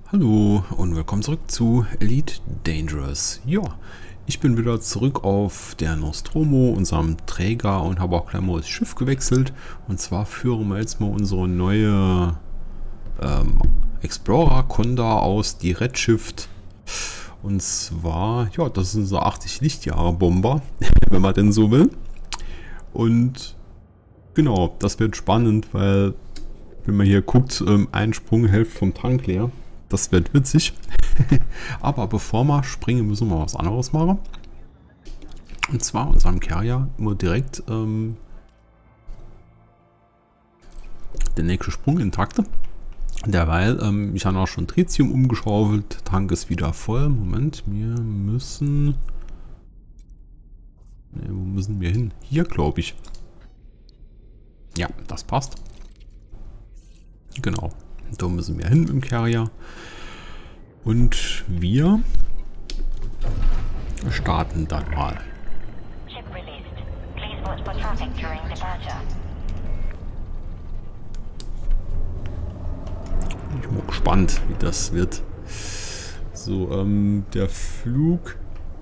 Hallo und willkommen zurück zu Elite Dangerous. Ja, ich bin wieder zurück auf der Nostromo, unserem Träger, und habe auch gleich mal das Schiff gewechselt. Und zwar führen wir jetzt mal unsere neue Explorer Conda aus, die Redshift. Und zwar, ja, das ist unser 80 Lichtjahre Bomber, wenn man denn so will. Und genau, das wird spannend, weil wenn man hier guckt, ein Sprung Hälfte vom Tank leer. Das wird witzig. Aber bevor wir springen, müssen wir was anderes machen. Und zwar unserem Carrier immer direkt der nächste Sprung in Takte. Derweil, ich habe auch schon Tritium umgeschaufelt. Tank ist wieder voll. Moment, wir müssen... Ne, wo müssen wir hin? Hier, glaube ich. Ja, das passt. Genau. Da müssen wir hin im Carrier. Und wir starten dann mal. Ich bin mal gespannt, wie das wird. So, der Flug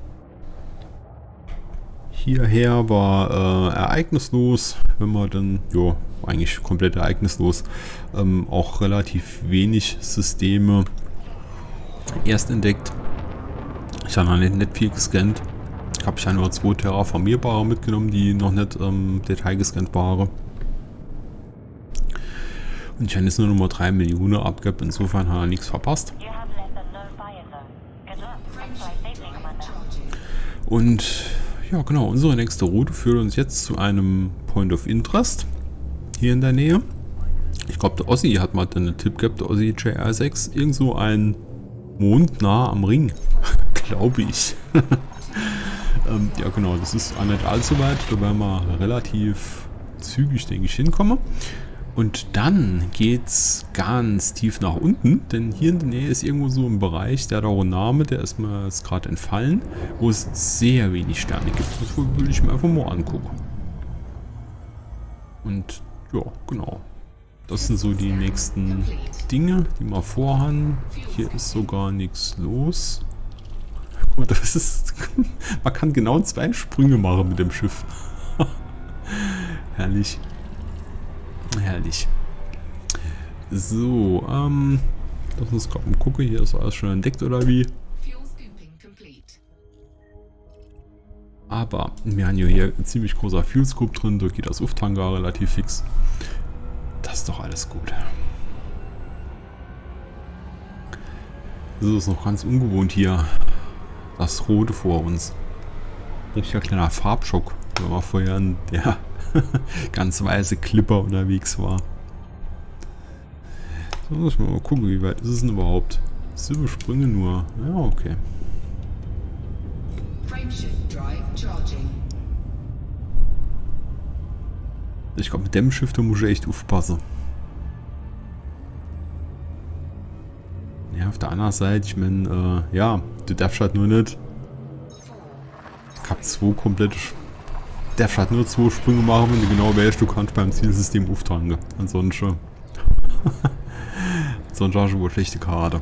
hierher war ereignislos, wenn man dann, ja, eigentlich komplett ereignislos, auch relativ wenig Systeme erst entdeckt. Ich habe noch nicht viel gescannt. Ich habe ja nur 2 terraformierbare mitgenommen, die noch nicht detailgescannt waren. Und ich habe jetzt nur noch mal 3 Millionen abgegeben, insofern habe ich nichts verpasst. Und ja, genau, unsere nächste Route führt uns jetzt zu einem Point of Interest hier in der Nähe. Ich glaube, der Ossi hat mal einen Tipp gehabt, der Ossi JR6, irgend so ein Mond nah am Ring, glaube ich. Ja, genau, das ist auch nicht allzu weit, da werden wir relativ zügig, denke ich, hinkommen. Und dann geht's ganz tief nach unten, denn hier in der Nähe ist irgendwo so ein Bereich, der hat auch einen Namen, der ist mir jetzt gerade entfallen, wo es sehr wenig Sterne gibt. Das will ich mir einfach mal angucken. Und ja, genau. Das sind so die nächsten Dinge, die wir vorhaben. Hier ist sogar nichts los. Und das ist, man kann genau 2 Sprünge machen mit dem Schiff. Herrlich. Herrlich. So, lass uns gerade mal gucken. Hier ist alles schon entdeckt, oder wie? Aber wir haben hier ein ziemlich großer Fuel Scoop drin. Da geht das Auftanker relativ fix. Das ist doch alles gut. Das ist noch ganz ungewohnt hier. Das Rote vor uns. Richtiger kleiner Farbschock, wenn man vorher in der ganz weiße Clipper unterwegs war. So, muss man mal gucken, wie weit ist es denn überhaupt? 7 Sprünge nur. Ja, okay. Ich glaube, mit dem Schiff, da muss ich echt aufpassen. Ja, auf der anderen Seite, ich meine, ja, du darfst halt nur nicht. Ich habe 2 komplette. Darfst halt nur 2 Sprünge machen, wenn du genau weißt, du kannst beim Zielsystem auftanken. Ansonsten. Sonst hast du wohl schlechte Karte.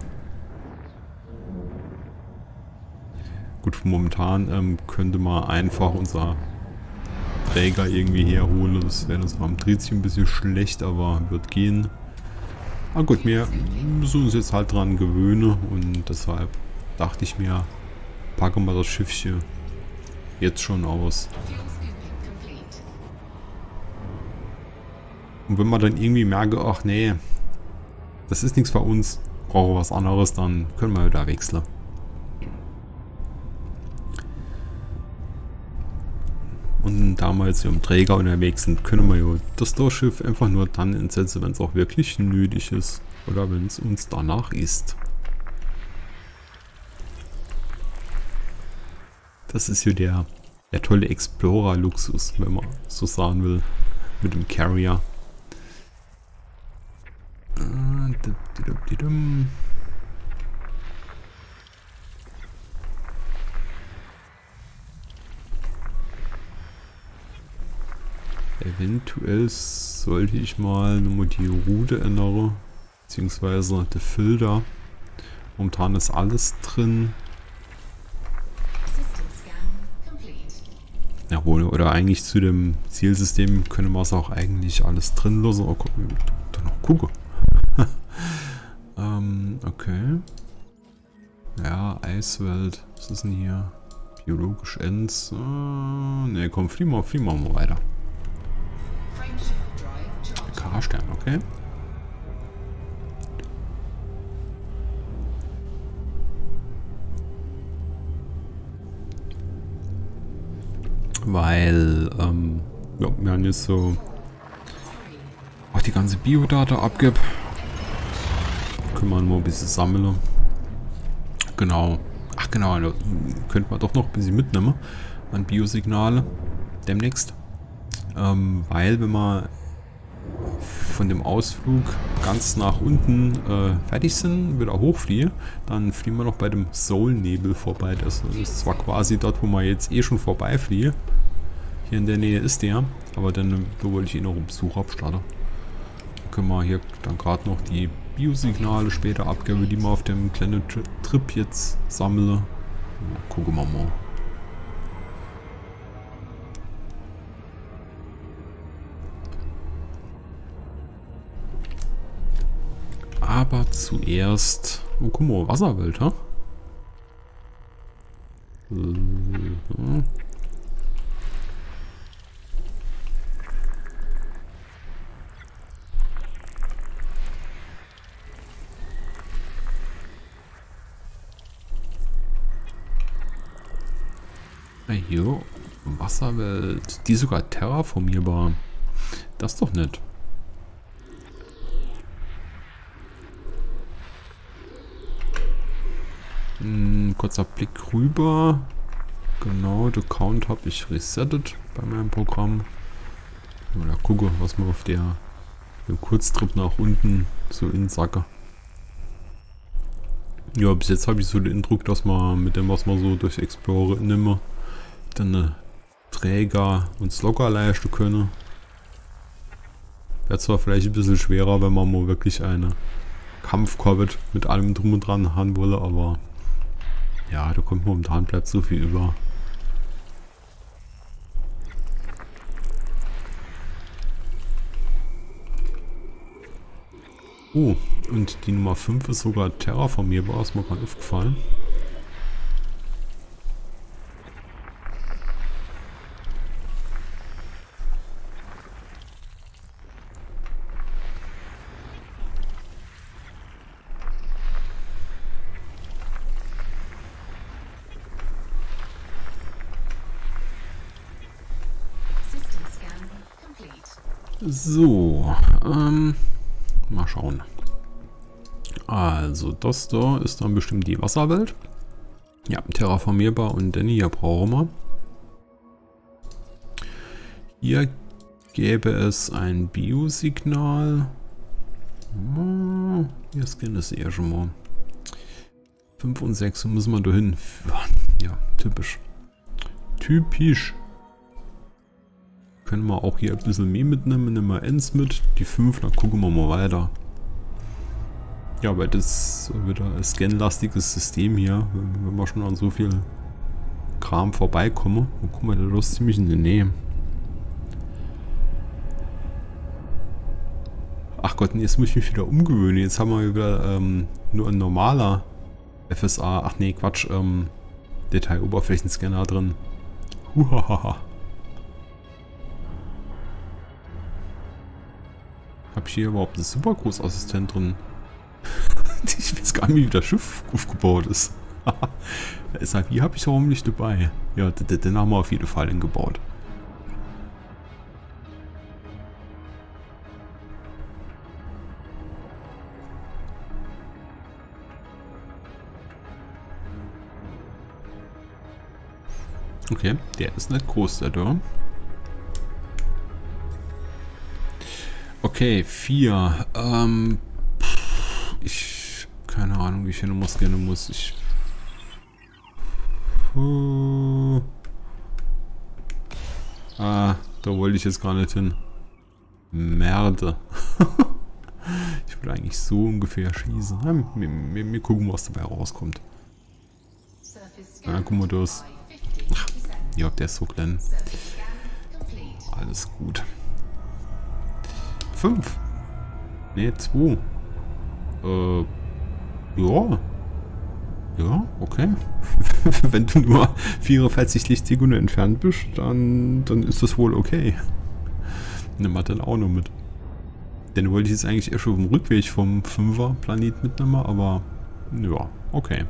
Gut, momentan könnte man einfach unser Träger irgendwie herholen. Das wäre uns beim Tritium ein bisschen schlecht, aber wird gehen. Ah gut, wir müssen uns jetzt halt dran gewöhnen und deshalb dachte ich mir, packen wir das Schiffchen jetzt schon aus. Und wenn man dann irgendwie merke, ach nee, das ist nichts für uns, brauche was anderes, dann können wir wieder wechseln. Und da wir jetzt hier im Träger unterwegs sind, können wir ja das Schiff einfach nur dann einsetzen, wenn es auch wirklich nötig ist. Oder wenn es uns danach ist. Das ist hier der tolle Explorer-Luxus, wenn man so sagen will, mit dem Carrier. Eventuell sollte ich mal nochmal die Route ändern, beziehungsweise den Filter, Momentan ist alles drin. Jawohl, oder eigentlich zu dem Zielsystem können wir es auch eigentlich alles drin lassen. Oh Gott, da noch gucke. Okay. Ja, Eiswelt. Was ist denn hier? Biologisch Ends. Ne, komm, fliegen wir mal weiter. K-Stern, okay. Weil, ja, wir haben jetzt so auch die ganze Biodata abgib. Können wir nur ein bisschen sammeln. Genau. Ach genau, da könnte man doch noch ein bisschen mitnehmen an Biosignale demnächst. Weil wenn man von dem Ausflug ganz nach unten fertig sind, wieder hochfliehen, dann fliegen wir noch bei dem Soul-Nebel vorbei. Das ist zwar quasi dort, wo man jetzt eh schon vorbeifliehe. Hier in der Nähe ist der, aber dann wollte ich ihn noch um Besuch abstarten. Dann können wir hier dann gerade noch die Biosignale später abgeben, die wir auf dem kleinen Trip jetzt sammeln. Gucken wir mal. Aber zuerst... Oh, guck mal, Wasserwelt, ha? Hier, Wasserwelt, die sogar terraformierbar. Das ist doch nett. Kurzer Blick rüber. Genau, den Count habe ich resettet bei meinem Programm. Mal gucken, was wir auf dem Kurztrip nach unten so in Sacke. Ja, bis jetzt habe ich so den Eindruck, dass man mit dem, was man so durch Explorer nimmer, dann eine Träger und locker leisten können. Wäre zwar vielleicht ein bisschen schwerer, wenn man mal wirklich eine Kampfkorvette mit allem drum und dran haben wolle, aber ja, da kommt momentan bleibt so viel über. Oh, und die Nummer 5 ist sogar terraformierbar, ist mir gerade aufgefallen. So, mal schauen. Also, das da ist dann bestimmt die Wasserwelt. Ja, terraformierbar und dann hier brauchen wir. Hier gäbe es ein Biosignal. Hier scannen es eher schon mal. 5 und 6 müssen wir da hin. Ja, typisch. Typisch. Können wir auch hier ein bisschen mehr mitnehmen. Nehmen wir Ends mit. Die 5, dann gucken wir mal weiter. Ja, weil das ist wieder ein scanlastiges System hier. Wenn wir schon an so viel Kram vorbeikommen. Und guck mal, der ist ziemlich in der Nähe. Ach Gott, jetzt muss ich mich wieder umgewöhnen. Jetzt haben wir wieder nur ein normaler FSA. Ach nee, Quatsch. Detailoberflächenscanner drin. Huhahaha. Hab ich hier überhaupt einen Supergroßassistent drin? Ich weiß gar nicht, wie das Schiff aufgebaut ist. SAP habe ich warum nicht dabei. Ja, den haben wir auf jeden Fall gebaut. Okay, der ist nicht groß, der da. Okay, 4. Keine Ahnung, wie ich hin muss, gerne muss ich. Da wollte ich jetzt gar nicht hin. Merde. Ich Ich will eigentlich so ungefähr schießen. Ja, wir gucken, was dabei rauskommt. Ja, guck mal, das. Ach, ja, der ist so klein. Alles gut. 5. Ne, 2. Ja. Ja, okay. Wenn du nur 44 Lichtsekunden entfernt bist, dann ist das wohl okay. Nimm mal dann auch noch mit. Den wollte ich jetzt eigentlich erst auf dem Rückweg vom 5er Planet mitnehmen, aber ja, okay.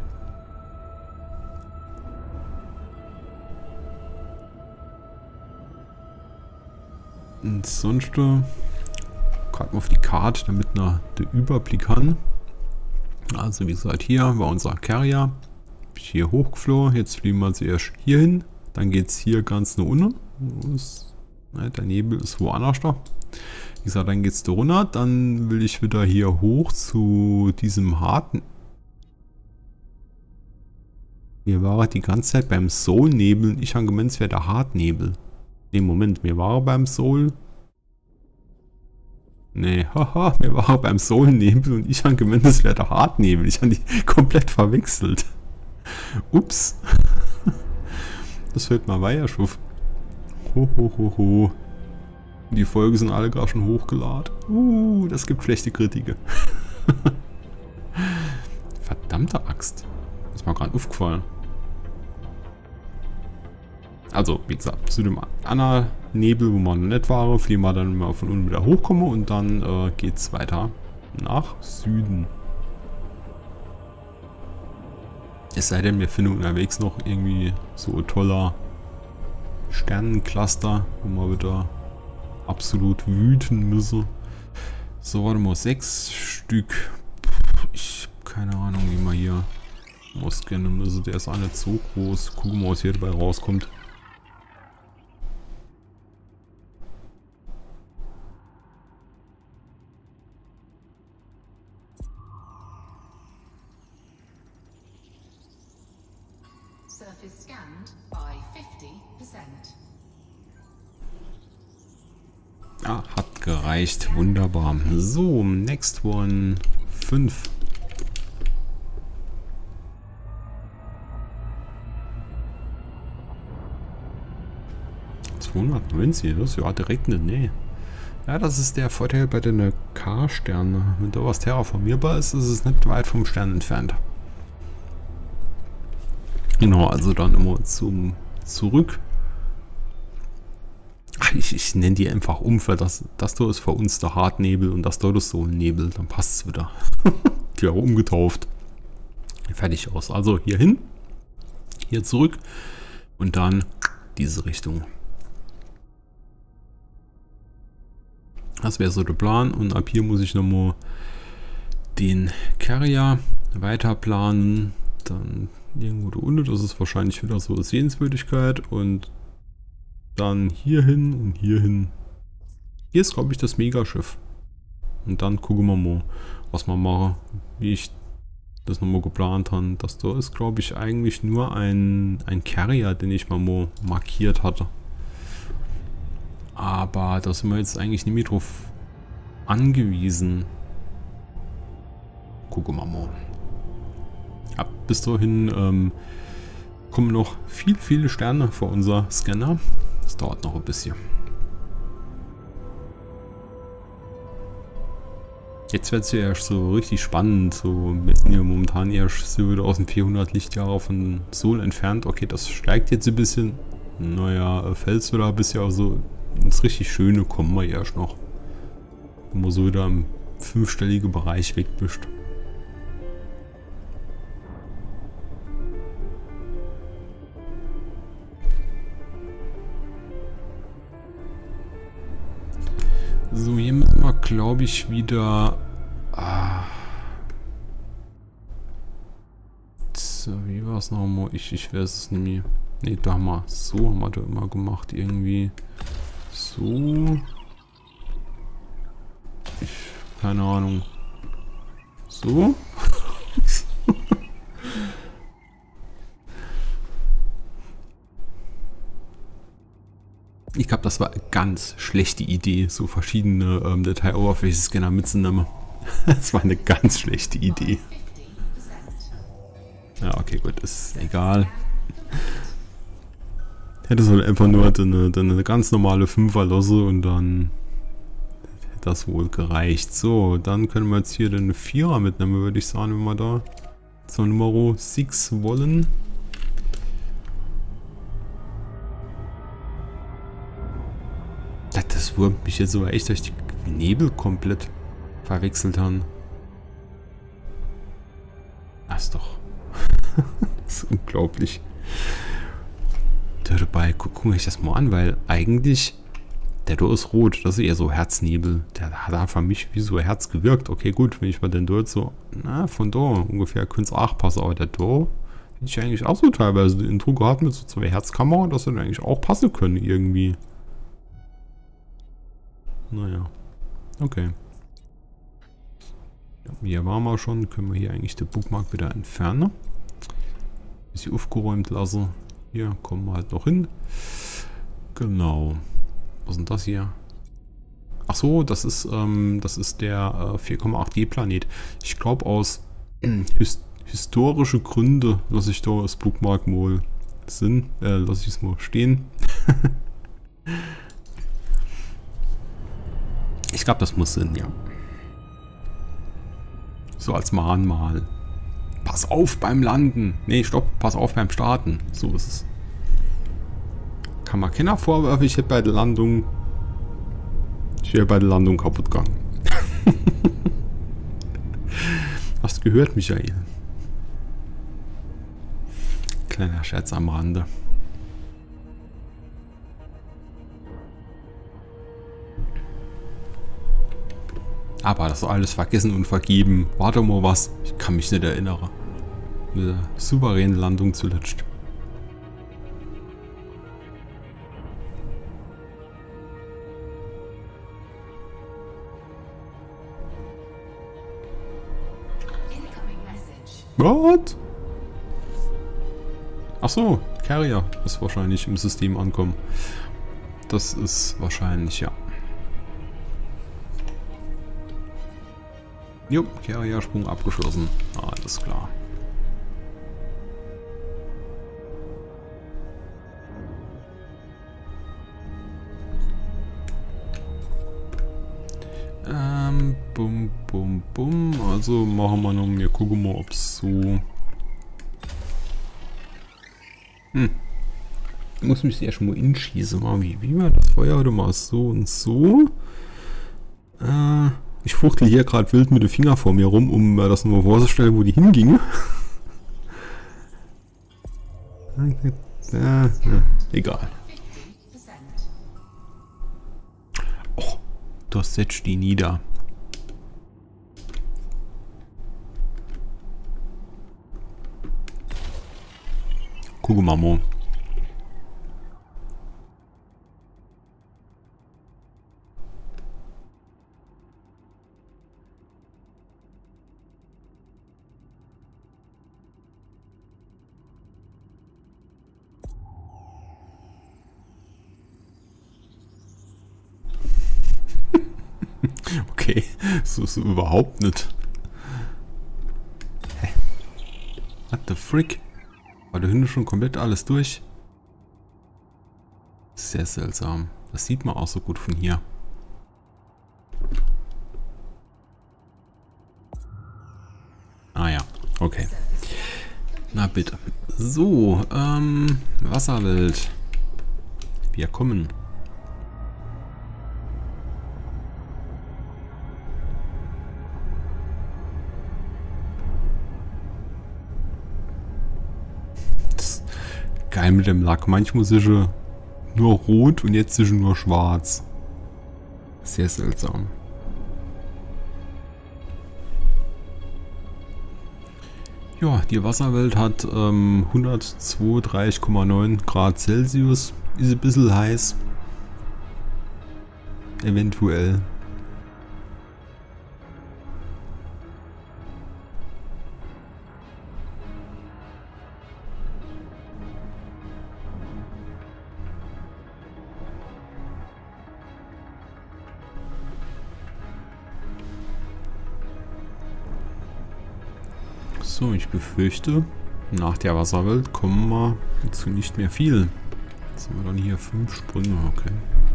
Und sonst gerade mal auf die Karte, damit wir den Überblick haben. Also wie gesagt, hier war unser Carrier. Hier hochgeflogen, jetzt fliegen wir zuerst hier hin. Dann geht es hier ganz nach unten. Der Nebel ist woanders da. Wie gesagt, dann geht es da runter. Dann will ich wieder hier hoch zu diesem harten. Wir waren die ganze Zeit beim Soul-Nebel und ich habe gemeint, es wäre der Hartnebel. Ne, Moment, wir waren beim Soul. Ne, haha, wir waren beim Soul-Nebel und ich habe gemeint, es wäre der Hartnebel. Ich habe die komplett verwechselt. Ups. Das fällt mal weiter, Schuff. Ho, ho, ho, ho. Die Folgen sind alle gerade schon hochgeladen. Das gibt schlechte Kritiken. Verdammte Axt. Ist mir gerade aufgefallen. Also, wie gesagt, zu dem anderen Nebel, wo man nicht war, fliegen wir dann mal von unten wieder hochkommen und dann geht es weiter nach Süden. Es sei denn, wir finden unterwegs noch irgendwie so ein toller Sternencluster, wo wir wieder absolut wüten müssen. So, warte mal, 6 Stück. Ich habe keine Ahnung, wie man hier ausscannen müssen. Der ist auch nicht so groß. Gucken wir mal, was hier dabei rauskommt. Surface scanned by 50%. Ah, hat gereicht. Wunderbar. So, next one. 5. $290, das ist ja direkt in der Nähe. Ja, das ist der Vorteil bei den K-Sternen. Wenn da was terraformierbar ist, ist es nicht weit vom Stern entfernt. Genau, also dann immer zurück. Ach, ich nenne die einfach um, für das da ist für uns der Hartnebel und das dort ist so ein Nebel, dann passt es wieder. Die auch umgetauft. Fertig aus. Also hier hin, hier zurück und dann diese Richtung. Das wäre so der Plan und ab hier muss ich nochmal den Carrier weiter planen. Dann irgendwo da unten, das ist wahrscheinlich wieder so eine Sehenswürdigkeit und dann hier hin und hier hin. Hier ist, glaube ich, das Megaschiff. Und dann gucken wir mal, was wir machen, wie ich das nochmal geplant habe. Das da ist, glaube ich, eigentlich nur ein Carrier, den ich mal markiert hatte. Aber da sind wir jetzt eigentlich nicht mehr drauf angewiesen. Gucken wir mal. Ja, bis dahin kommen noch viele Sterne vor unser Scanner. Das dauert noch ein bisschen. Jetzt wird es ja erst so richtig spannend. So, wir sind ja momentan erst so wieder aus den 400 Lichtjahre von Sol entfernt. Okay, das steigt jetzt ein bisschen. Naja, fällt es wieder ein bisschen, also ins richtig Schöne kommen wir erst noch. Wenn man so wieder im 5-stelligen Bereich weg bist. So, hier müssen wir, glaube ich, wieder... So, wie war es nochmal? Ich weiß es nicht mehr. Ne, da haben wir... So haben wir da immer gemacht, irgendwie. So. Keine Ahnung. So. Ich glaube, das war eine ganz schlechte Idee, so verschiedene Detail-Oberflächen-Scanner mitzunehmen. Das war eine ganz schlechte Idee. Ja, okay, gut, ist egal. Hätte es halt einfach nur eine ganz normale 5er-Losse und dann hätte das wohl gereicht. So, dann können wir jetzt hier den 4er mitnehmen, würde ich sagen, wenn wir da zur Nummer 6 wollen. Das wurmt mich jetzt so echt, dass ich die Nebel komplett verwechselt haben. Das ist doch... das ist unglaublich. Dabei gucke ich das mal an, weil eigentlich der da ist rot. Das ist eher so Herznebel. Der hat für mich wie so Herz gewirkt. Okay, gut, wenn ich mal den dort so... Na, von da ungefähr könnte es auch passen. Aber der da hätte ich eigentlich auch so teilweise den Druck gehabt mit so 2 Herzkammern, dass er eigentlich auch passen können irgendwie. Naja, okay. Ja, hier waren wir schon. Können wir hier eigentlich den Bookmark wieder entfernen. Bisschen aufgeräumt lassen. Hier kommen wir halt noch hin. Genau. Was ist denn das hier? Ach so, das ist der 4,8D Planet. Ich glaube aus historische Gründe lasse ich da das Bookmark mal lasse ich es mal stehen. Ich glaube, das muss Sinn, ja. So als Mahnmal. Pass auf beim Landen. Nee, stopp, pass auf beim Starten. So ist es. Kann man keiner vorwerfen, ich wäre bei der Landung kaputt gegangen. Hast gehört, Michael? Kleiner Scherz am Rande. Aber das ist alles vergessen und vergeben. Warte mal was. Ich kann mich nicht erinnern. Eine souveräne Landung zuletzt. What? Ach so, Carrier ist wahrscheinlich im System ankommen. Das ist wahrscheinlich, ja. Jo, Carrier-Sprung abgeschlossen. Alles klar. Bum, bum, bum. Also machen wir noch, wir gucken mal, ob es so... Ich muss mich erst mal inschießen. Wie war das Feuer? Warte mal, so und so. Ich fuchtel hier gerade wild mit dem Finger vor mir rum, um das mal vorzustellen, wo die hingingen. Egal. Oh, das setzt die nieder. Gucken wir mal. Okay, so ist es überhaupt nicht. Hä? What the frick? War da hinten schon komplett alles durch? Sehr seltsam. Das sieht man auch so gut von hier. Ah ja, okay. Na bitte. So, Wasserwelt. Wir kommen. Geil mit dem Lack. Manchmal ist er nur rot und jetzt ist er nur schwarz. Sehr seltsam. Ja, die Wasserwelt hat 132,9 Grad Celsius. Ist ein bisschen heiß. Eventuell. So, ich befürchte, nach der Wasserwelt kommen wir zu nicht mehr viel. Jetzt haben wir dann hier 5 Sprünge, okay.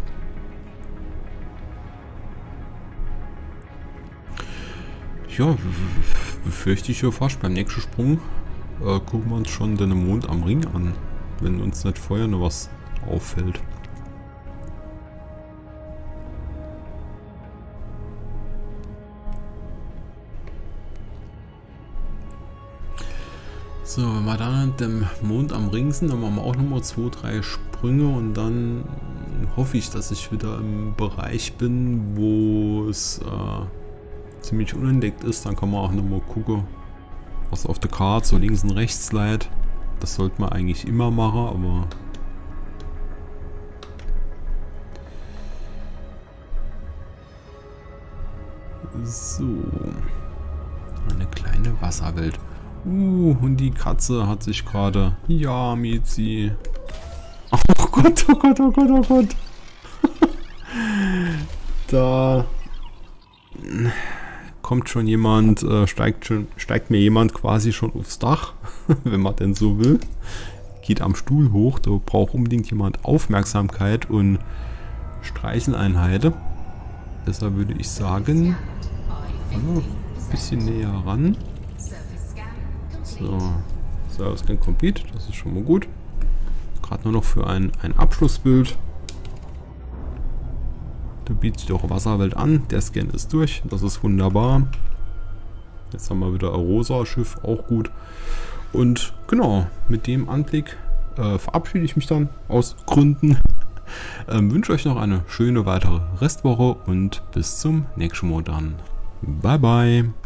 Ja, befürchte ich ja fast. Beim nächsten Sprung gucken wir uns schon den Mond am Ring an, wenn uns nicht vorher noch was auffällt. So, wenn wir dann mit dem Mond am Ring sind, dann machen wir auch nochmal 2, 3 Sprünge und dann hoffe ich, dass ich wieder im Bereich bin, wo es ziemlich unentdeckt ist. Dann kann man auch nochmal gucken, was auf der Karte so links und rechts leiht. Das sollte man eigentlich immer machen, aber so, eine kleine Wasserwelt. Und die Katze hat sich gerade... Ja, Miezi. Oh Gott, oh Gott, oh Gott, oh Gott. Da kommt schon jemand, steigt mir jemand quasi schon aufs Dach, wenn man denn so will. Geht am Stuhl hoch, da braucht unbedingt jemand Aufmerksamkeit und Streicheleinheiten. Deshalb würde ich sagen, ein bisschen näher ran. So, Service Scan complete, das ist schon mal gut. Gerade nur noch für ein Abschlussbild. Da bietet sich auch Wasserwelt an. Der Scan ist durch, das ist wunderbar. Jetzt haben wir wieder ein rosa Schiff, auch gut. Und genau, mit dem Anblick verabschiede ich mich dann aus Gründen. Wünsche euch noch eine schöne weitere Restwoche und bis zum nächsten Mal dann. Bye bye.